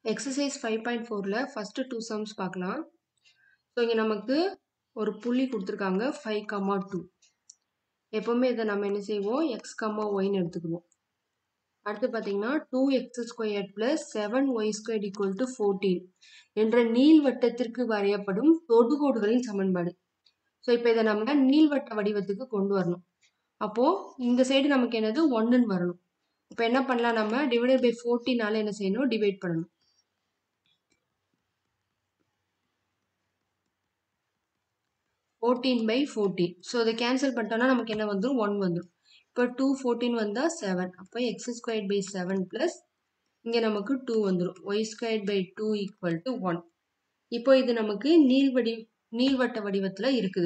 Exercise 5.4ல first 2 sums பார்க்கலாம். So இங்கே நமக்கு ஒரு புள்ளி கொடுத்துருக்காங்க 5, 2. எப்போவுமே இதை நம்ம என்ன செய்வோம், எக்ஸ் கம்மா ஒய்ன்னு எடுத்துக்குவோம். அடுத்து பார்த்தீங்கன்னா 2x² + 7y² = 14 என்ற நீள்வட்டத்திற்கு வரையப்படும் தொடுகோடுகளின் சமன்பாடு. ஸோ இப்போ இதை நம்ம நீள்வட்ட வடிவத்துக்கு கொண்டு வரணும். அப்போ இந்த சைடு நமக்கு என்னது 1ன்னு வரணும். இப்போ என்ன பண்ணலாம், நம்ம டிவைடட் பை 14 என்ன செய்யணும், டிவைட் பண்ணணும். 14/14. ஸோ இதை கேன்சல் பண்ணிட்டோம்னா நமக்கு என்ன வந்துடும், 1 வந்துடும். இப்போ 2 14 வந்தால் 7. அப்போ x² / 7 + இங்கே நமக்கு 2 வந்துடும். y² / 2 = 1. இப்போ இது நமக்கு நீள்வட்ட வடிவத்தில் இருக்குது.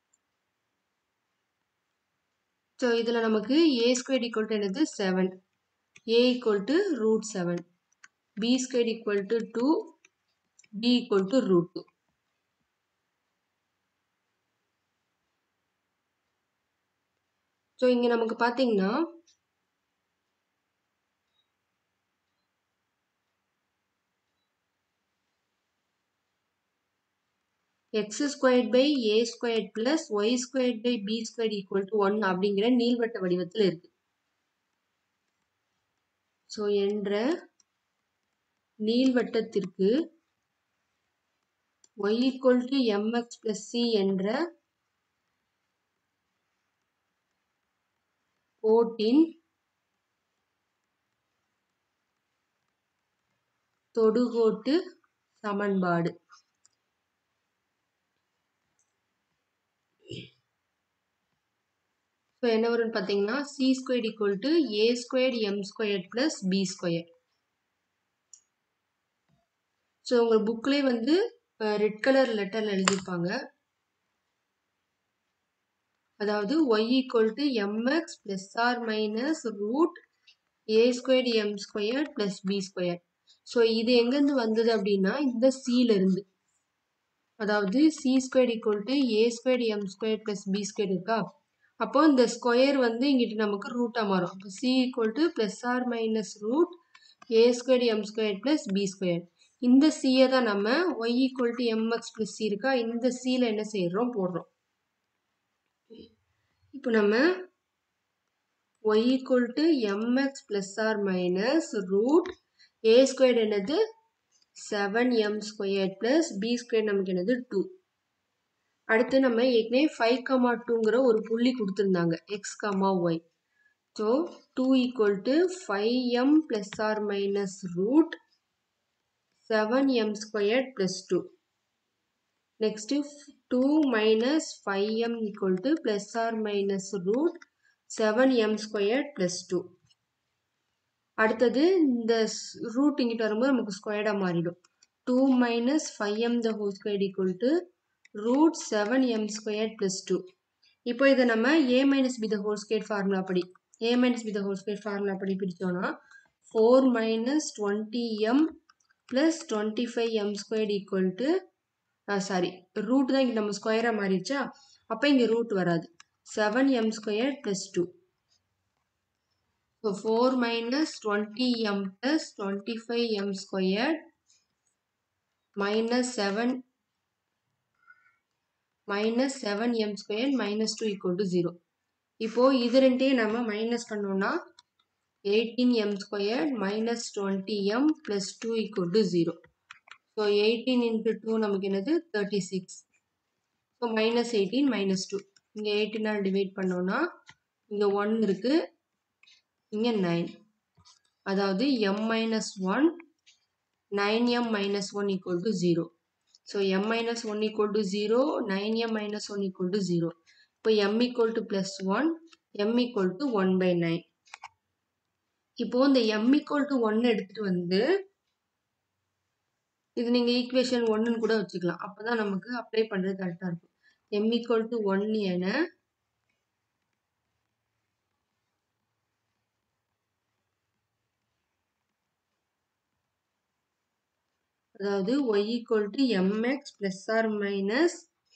ஸோ இதில் நமக்கு a² என்னது 7, a = √7, b² 2, b √2. ஸோ இங்கே நமக்கு பார்த்தீங்கன்னா x² / a² + y² / b² = 1 அப்படிங்கிற நீள்வட்ட வடிவத்தில் இருக்கு. ஸோ என்ற நீள்வட்டத்திற்கு y = mx + c என்ற கோட்டின் தொடுகோட்டு சமன்பாடு. ஸோ என்ன வரும்னு பார்த்தீங்கன்னா c² = a² m² + b². So உங்கள் புக்லேயே வந்து ரெட் கலர் லெட்டரில் எழுதியிருப்பாங்க. அதாவது y = mx ± √a² m² + b². So இது எங்கேருந்து வந்தது அப்படின்னா இந்த c இருந்து, அதாவது c² = a² m² + b² இருக்கா. அப்போ இந்த ஸ்கொயர் வந்து இங்கிட்டு நமக்கு ரூட்டாக மாறும். அப்போ c = ± √a² m² + b². இந்த c தான் நம்ம y = mx + c இருக்கா, இந்த c என்ன செய்கிறோம், போடுறோம். இப்போ நம்ம y = mx ± √a² என்னது 7m² + b² நமக்கு என்னது 2. அடுத்து நம்ம ஏற்கனவே 5, 2ங்கிற ஒரு புள்ளி கொடுத்துருந்தாங்க x, y. So 2 = 5m ± √7m² + 2. Next 2 - 5m ± √7m² + 2. அடுத்தது இந்த ரூட் இங்கிட்டு வரும்போது நமக்கு ஸ்கொயர்டாக மாறிடும். 2 - 5m² = √7m² + 2. இப்போ இதை நம்ம a - b² ஃபார்முலா படி a - b² ஃபார்முலா படி பிரித்தோம்னா 4 - 20m + 25m² ரூட் தான் இங்கே நம்ம ஸ்கொயராக மாறிடுச்சா, அப்போ இங்கே ரூட் வராது. 7m² + 2. So 4 - 20m + 25m² - 7m² - 2 = 0. இப்போ இது ரெண்டையும் நம்ம மைனஸ் பண்ணோம்னா 18m² - 20m + 2 = 0. ஸோ 18 × 2 நமக்கு என்னது 36. ஸோ -18 - 2 இங்கே 18 டிவைட் பண்ணோம்னா இங்கே 1 இருக்கு, இங்கே 9. அதாவது m - 1 9m - 1 = 0. So m - 1 = 0, 9m - 1 = 0. இப்போ m = +1, m = 1/9. இப்போ இந்த m = 1 எடுத்துட்டு வந்து இது நீங்கள் ஈக்குவேஷன் 1ன்னு கூட வச்சுக்கலாம். அப்போ தான் நமக்கு அப்ளை பண்ணுறது கரெக்டாக இருக்கும். m = 1 என அதாவது y = mx ±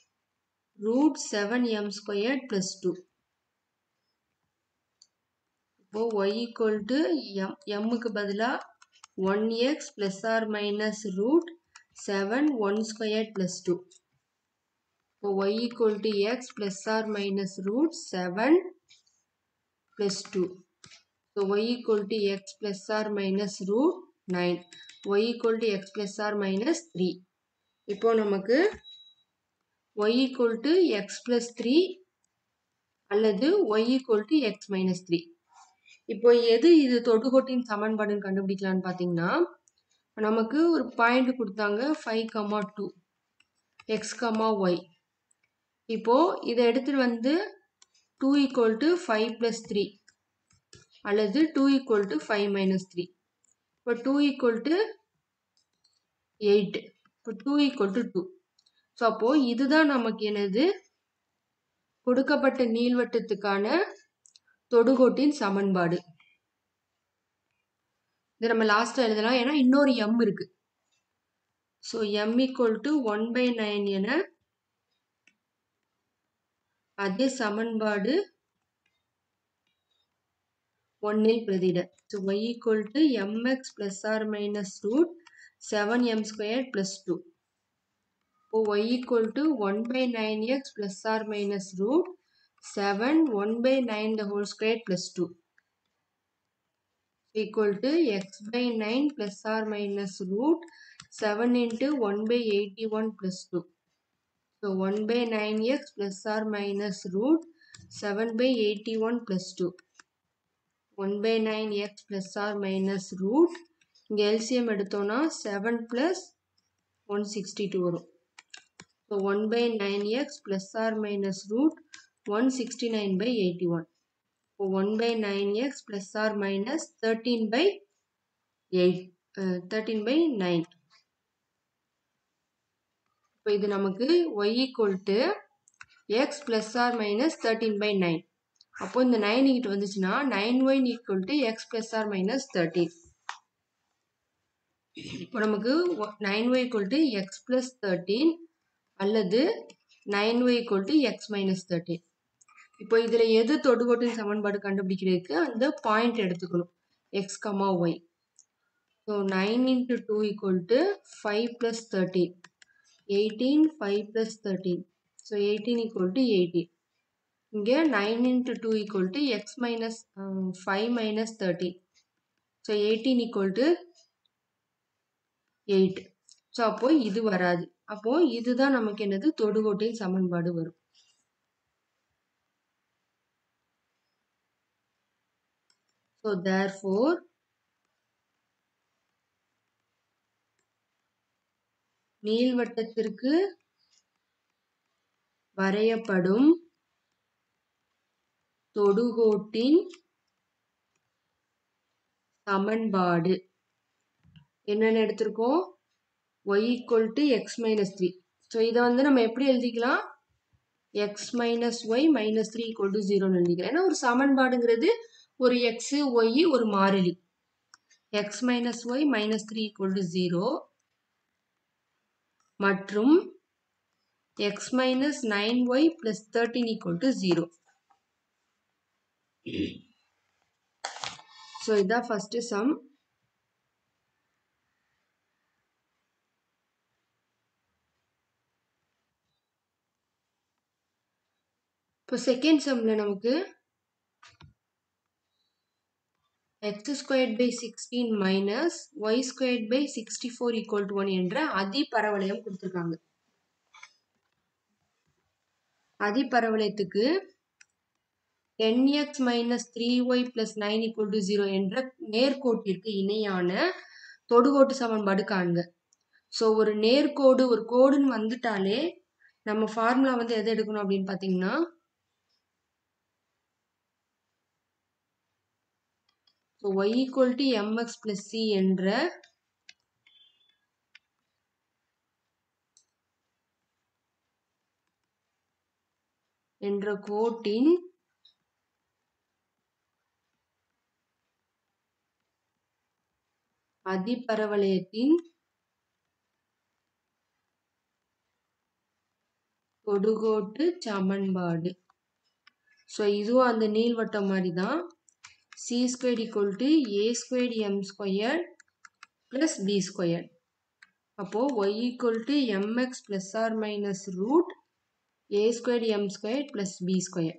√7m² + 2. இப்போ y = mக்கு பதிலாக 1x plus or minus root 7 1 squared plus 2. So y equal to x plus or minus root 7 plus 2. So y equal to x plus or minus root 9. Y equal to x plus or minus 3. இப்போ நமக்கு y equal to x plus 3 அல்லது y equal to x minus 3. இப்போ எது இது தொடுகோட்டின் சமன்பாடுன்னு கண்டுபிடிக்கலாம்னு பார்த்தீங்கன்னா நமக்கு ஒரு point கொடுத்தாங்க 5, 2 x, y. இப்போ இதை எடுத்துட்டு வந்து 2 equal to 5 plus 3 அல்லது 2 equal to 5 minus 3. இப்போ 2 equal to 8. இப்போ 2 equal to 2. ஸோ அப்போ இதுதான் நமக்கு என்னது கொடுக்கப்பட்ட நீள்வட்டத்துக்கான தொடுகோட்டின் சமன்பாடு. இதை நம்ம லாஸ்ட்டாக எழுதலாம், ஏன்னா இன்னொரு m இருக்கு. ஸோ m equal to 1/9 என அதே சமன்பாடு 1 பிரதிட. So y equal to mx plus or minus root 7m squared plus 2. இப்போ y equal to 1/9x plus or minus root 7 1/9 the whole squared plus 2 equal to x by 9 plus or minus root 7 into 1/81 plus 2. So 1/9x plus or minus root 7/81 plus 2. 1/9x plus or minus root இங்கே LCM எடுத்தோம்னா 7 plus 162 வரும். So 1/9x plus or minus root 169/81. So 1/9x plus or minus 13/9. இப்போ இது நமக்கு y equal to x plus or minus 13/9. அப்போ இந்த 9 இங்கிட்டு வந்துச்சுன்னா 9y equal to x plus or minus 13. இப்போ நமக்கு 9y equal to x plus 13 அல்லது 9y equal to x minus 13. இப்போ இதில் எது தொடுகோட்டின் சமன்பாடு கண்டுபிடிக்கிறதுக்கு அந்த பாயிண்ட் எடுத்துக்கணும் x, y. So 9 into 2 equal to 5 plus 13. 18, 5 plus 13. So 18 equal to 18. இங்கே 9 into 2 equal to x minus 5 minus 13. So 18 equal to 8. So அப்போ இது வராது. அப்போ இதுதான் நமக்கு என்னது தொடுகோட்டின் சமன்பாடு வரும். So therefore நீள்வட்டத்திற்கு வரையப்படும் தொடுகோட்டின் சமன்பாடு என்னென்ன எடுத்திருக்கோம்? y equal to x minus 3. So இதை வந்து நம்ம எப்படி எழுதிக்கலாம்? x minus y minus 3 equal to 0 எழுதிக்கலாம். ஏன்னா ஒரு சமன்பாடுங்கிறது ஒரு x, y ஒரு மாறிலி. x minus y minus 3 equal to 0 மற்றும் x minus 9y plus 13 equal to 0. So இதான் first sum. இப்போ செகண்ட் சம்ல நமக்கு x squared by 16 minus y squared by 64 equal to 1 என்ற அதிபரவளையம் கொடுத்திருக்காங்க. அதிபரவளையத்துக்கு 10x minus 3y plus 9 equal to 0 என்ற நேர்கோட்டிற்கு இணையான தொடுகோட்டு சமன்பாடு காண்க. ஸோ ஒரு நேர்கோடு ஒரு கோடுன்னு வந்துட்டாலே நம்ம ஃபார்முலா வந்து எதை எடுக்கணும் அப்படின்னு பார்த்தீங்கன்னா y equal to mx plus c என்ற கோட்டின் அதிபரவளையத்தின் தொடுகோட்டு சமன்பாடு. ஸோ இதுவும் அந்த நீள்வட்டம் மாதிரி தான். c squared equal to a squared m squared plus b square. அப்போ y equal to mx plus or minus root a squared m squared plus b square.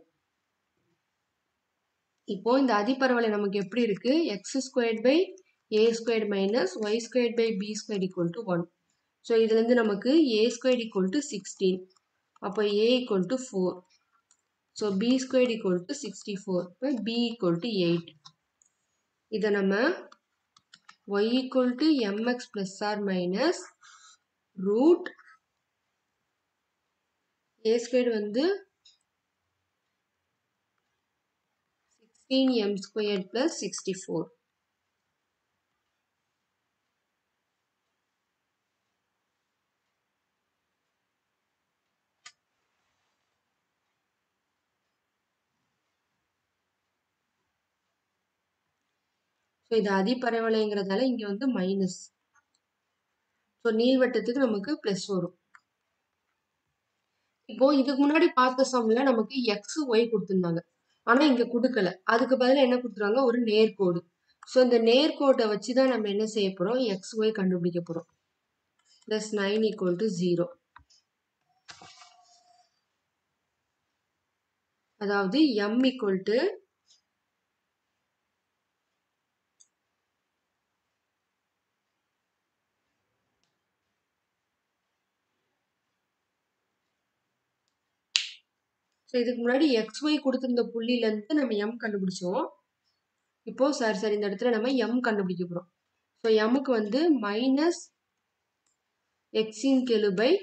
இப்போ இந்த அதிபரவலை நமக்கு எப்படி இருக்கு? x squared by a squared minus y squared by b squared equal to 1. So இதுல இருந்து நமக்கு a squared equal to 16. அப்போ a equal to 4. So b squared equal to 64. இப்போ b equal to 8. இதை நம்ம y equal to mx plus or minus root a squared வந்து 16m squared plus 64. So இது அதிபரவளைங்கிறதால இங்க வந்து மைனஸ். ஸோ நீள்வட்டத்துக்கு நமக்கு plus வரும். இப்போ இதுக்கு முன்னாடி பார்த்த சம்ல நமக்கு எக்ஸ் ஒய் கொடுத்துருந்தாங்க. ஆனா இங்க கொடுக்கல. அதுக்கு பதிலா என்ன கொடுத்துருவாங்க? ஒரு நேர்கோடு. ஸோ இந்த நேர்கோட்டை வச்சுதான் நம்ம என்ன செய்ய போறோம்? எக்ஸ் ஒய் கண்டுபிடிக்க போறோம். Plus 9 equal to 0. அதாவது m equal to இதுக்கு முன்னாடி xy கொடுத்திருந்த புள்ளியில இருந்து நம்ம m கண்டுபிடிச்சோம். இப்போ சரி இந்த இடத்துல நம்ம m கண்டுபிடிக்க போறோம். ஸோ mக்கு வந்து மைனஸ் எக்ஸின் கெழு பை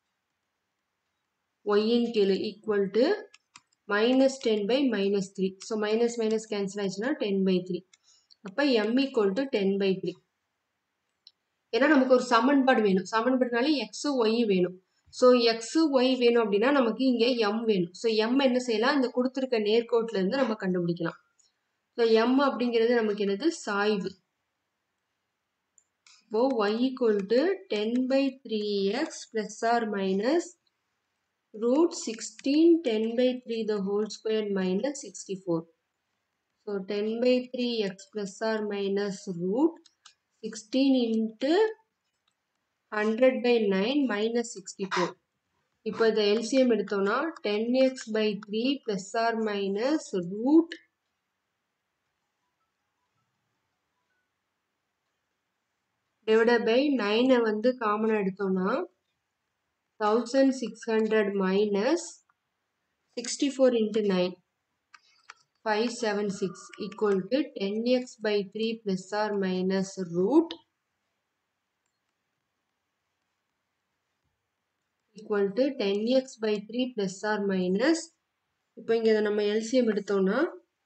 ஒய்யின் கெழு equal to minus 10 by minus 3. So minus minus cancel ஆயிடுச்சுன்னா 10 by 3. அப்ப m equal to 10 by 3. ஏன்னா நமக்கு ஒரு சமன்பாடு வேணும். சமன்பாடுனாலே x y வேணும். ஸோ x y வேணும் அப்படின்னா நமக்கு இங்க m வேணும். ஸோ m என்ன செய்யலாம்? இந்த கொடுத்துருக்க நேர்கோட்டில இருந்து நம்ம கண்டுபிடிக்கலாம். ஸோ m அப்படிங்கிறது நமக்கு என்னது? சாய்வு. இப்போ y equal to 10 by 3x plus or minus root 16 10 by 3 the whole square minus 64. So 10 by 3 x plus or minus root 16 into 100 by 9 minus 64. இப்போ இந்த LCM எடுத்தோம்னா 10x by 3 plus or minus root divided by 9 வந்து காமனா எடுத்தோம்னா 1600 minus 64 into 9 576 equal to 10x by 3 plus or minus root equal to 10x by 3 plus or minus இப்போ இங்க நம்ம LCM எடுத்தோம்னா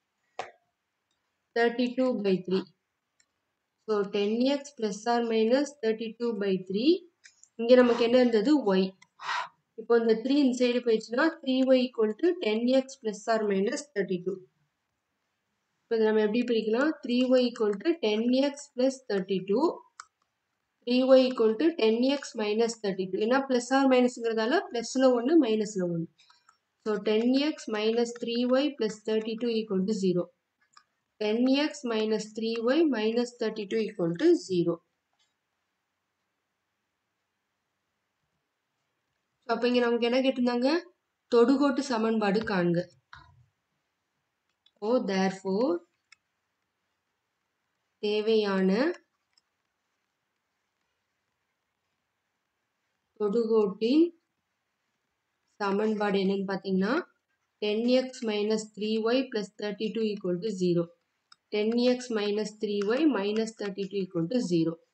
32 by 3. So 10x plus or minus 32 by 3. இங்க நமக்கு என்ன இருந்தது? y. இப்போ இந்த 3 இந்த சைடு போயிடுச்சுன்னா 3y equal to 10x plus or minus 32. இப்போ இதை நம்ம எப்படி பிரிக்கலாம்? 3y equal to 10x plus 32. 3y equal to 10x minus 32. ஏன்னா plus or minusங்கிறதால plusல 1 minusல 1. So 10x minus 3y plus 32 equal to 0. 10x minus 3y minus 32 equal to 0. அப்ப இங்க நமக்கு என்ன கேட்டிருந்தாங்க? தொடுகோட்டு சமன்பாடு காண்க. Oh, therefore தேவையான தொடுகோட்டின் சமன்பாடு என்னன்னு பாத்தீங்கன்னா 10x minus 3y plus 32 equal to 0. 10x minus 3y minus 32 equal to 0.